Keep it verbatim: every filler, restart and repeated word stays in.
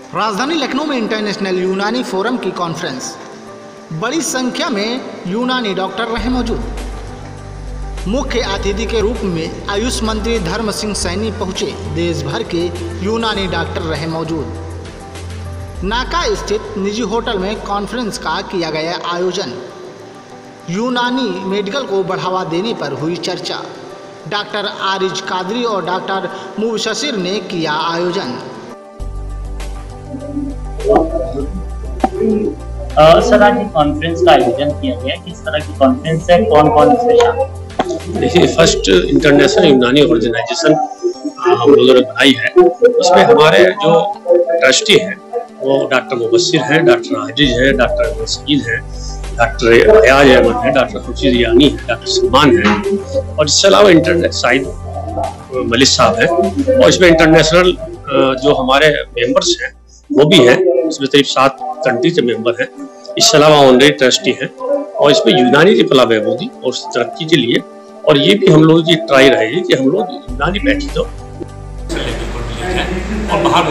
राजधानी लखनऊ में इंटरनेशनल यूनानी फोरम की कॉन्फ्रेंस। बड़ी संख्या में यूनानी डॉक्टर रहे मौजूद। मुख्य अतिथि के रूप में आयुष मंत्री धर्म सिंह सैनी पहुंचे। देश भर के यूनानी डॉक्टर रहे मौजूद। नाका स्थित निजी होटल में कॉन्फ्रेंस का किया गया आयोजन। यूनानी मेडिकल को बढ़ावा देने पर हुई चर्चा। डॉक्टर आरिज कादरी और डॉक्टर मुबशशिर ने किया आयोजन। सर, आज कॉन्फ्रेंस का आयोजन किया गया, किस तरह की कॉन्फ्रेंस है, कौन कौन इसमें शामिल? देखिए, फर्स्ट इंटरनेशनल यूनानी ऑर्गेनाइजेशन हम लोगों ने बनाई है। इसमें हमारे जो ट्रस्टी हैं वो डॉक्टर मुबशशिर हैं, डॉक्टर आजिज हैं, डॉक्टर मसीद हैं, डॉक्टर अयाज अहमद है, डॉक्टर खुर्शीद यानी है, डॉक्टर सलमान है और इसके अलावा इंटरनेट साइड मलिक साहब हैं। और इसमें इंटरनेशनल जो हमारे मेंबर्स हैं वो भी हैं। इसमें करीब सात कंट्री के मेंबर हैं। इसके अलावा ऑनरेरी ट्रस्टी हैं और इसमें यूनानी की फलाह बहबूदी और तरक्की के लिए, और ये भी हम लोगों की ट्राई रहेगी कि हम लोग यूनानी बैठे तो और बाहर